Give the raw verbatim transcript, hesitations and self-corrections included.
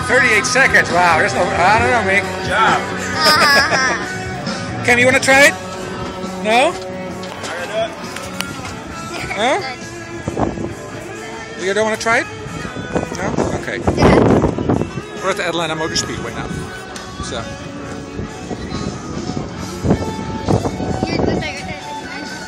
thirty-eight seconds. Wow. That's no, I don't know, Mick. Good job. Cam, you want to try it? No? Huh? You don't want to try it? No? Okay. We're at the Atlanta Motor Speedway now. So.